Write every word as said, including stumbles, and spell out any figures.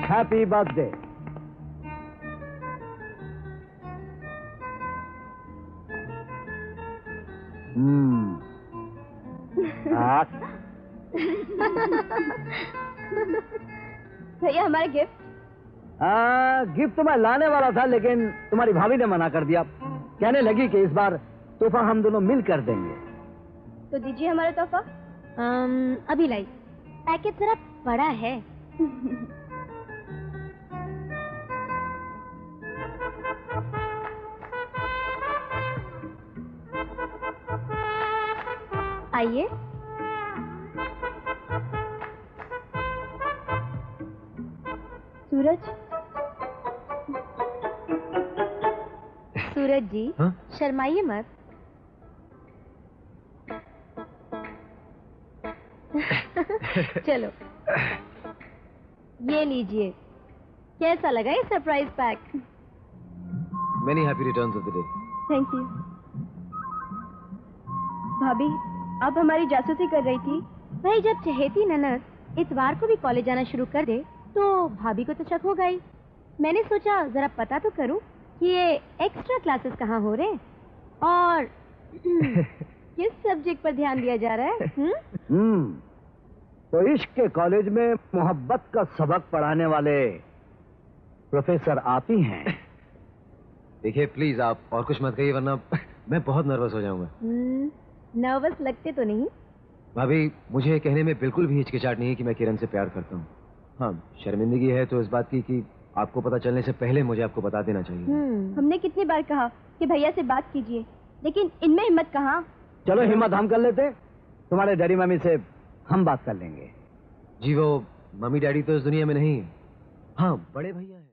Happy birthday. हम्म भैया हमारे gift. आ, gift तो मैं लाने वाला था, लेकिन तुम्हारी भाभी ने मना कर दिया। कहने लगी कि इस बार तोहफा हम दोनों मिल कर देंगे। तो दीजिए हमारा तोहफा। अभी लाई। पैकेट जरा बड़ा है। आइए। सूरज, सूरज जी, हाँ? शर्माइए मत। चलो ये लीजिए। कैसा लगा ये surprise pack? Many happy returns of the day. Thank you. भाभी, आप हमारी जासूसी कर रही थी। भाई, जब चहेती ननद इतवार को भी कॉलेज जाना शुरू कर दे तो भाभी को तो शक होगा ही। मैंने सोचा जरा पता तो करूं कि ये एक्स्ट्रा क्लासेस कहाँ हो रहे हैं और किस सब्जेक्ट पर ध्यान दिया जा रहा है। हम्म तो इश्क के कॉलेज में मोहब्बत का सबक पढ़ाने वाले प्रोफेसर आप ही हैं। देखिए प्लीज आप और कुछ मत कहिए, वरना मैं बहुत नर्वस हो जाऊंगा। नर्वस लगते तो नहीं। भाभी, मुझे कहने में बिल्कुल भी हिचकिचाहट नहीं है कि मैं किरण से प्यार करता हूँ। हाँ, शर्मिंदगी है तो इस बात की कि आपको पता चलने से पहले मुझे आपको बता देना चाहिए। हमने कितनी बार कहा कि भैया से बात कीजिए, लेकिन इनमें हिम्मत कहाँ। चलो हिम्मत हम कर लेते, तुम्हारे डैडी मम्मी से हम बात कर लेंगे। जी वो मम्मी डैडी तो इस दुनिया में नहीं है। हाँ, बड़े भैया हैं।